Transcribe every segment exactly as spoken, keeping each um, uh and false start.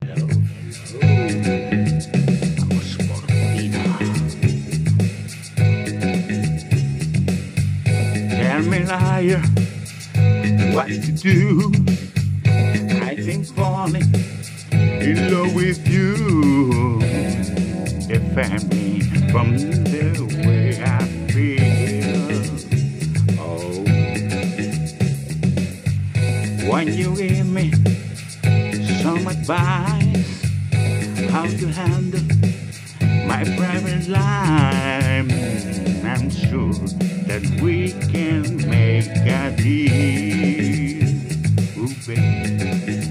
Vamos por vida. Tell me, liar, what to do. I think falling in love with you defend me from the way I feel. Oh, when you give me some advice how to handle my private life, I'm sure that we can make a deal. Ooh, baby,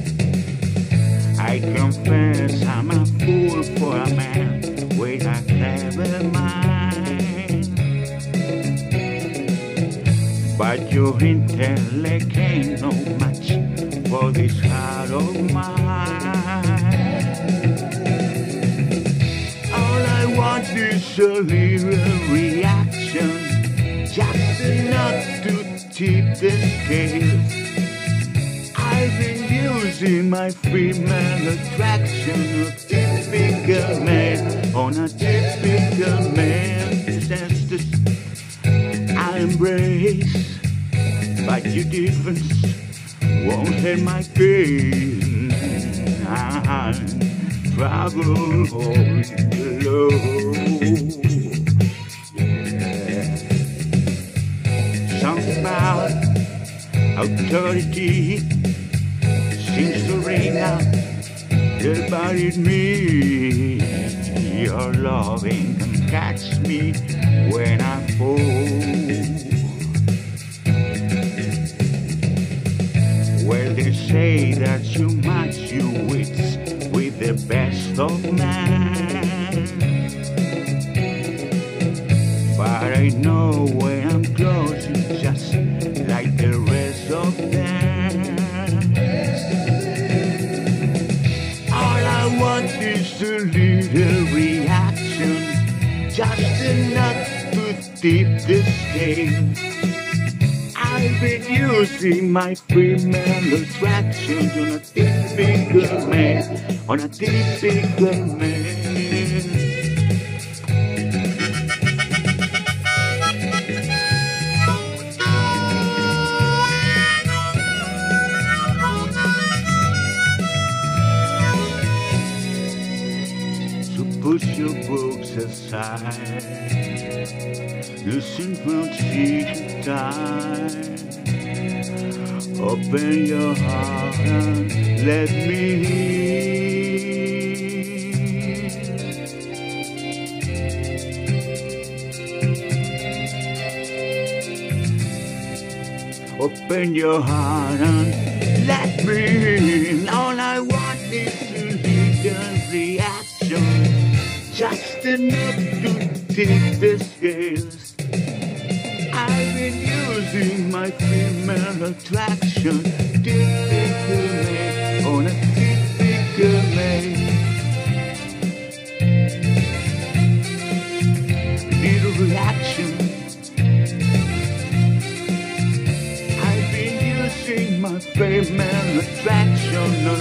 I confess I'm a fool for a man with a clever mind, but your intellect ain't no match for this heart of mine. All I want is a little reaction, just enough to tip the scales. I've been using my female attraction, a typical man on a typical man's ancestors I embrace, but your difference won't hurt my pain. I travel all alone. Yeah. Something about authority seems to ring out about it me. Your loving can catch me when I fall. Well, they say that you match your wits with the best of men, but I know when I'm close it's just like the rest of them. All I want is a little reaction, just enough to tip the scale. I've been using my female attraction on a typical man, on a typical man. Put your books aside, listen from sea to tide. Open your heart and let me in. Open your heart and let me in. All I want is to little reaction, just enough to tip the scales. I've been using my female attraction, typical man on a typical man. Little reaction. I've been using my female attraction on